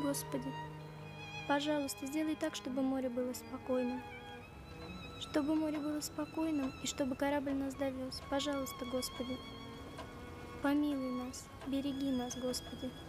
Господи. Пожалуйста, сделай так, чтобы море было спокойным. Чтобы море было спокойным и чтобы корабль нас довез. Пожалуйста, Господи. Помилуй нас, береги нас, Господи.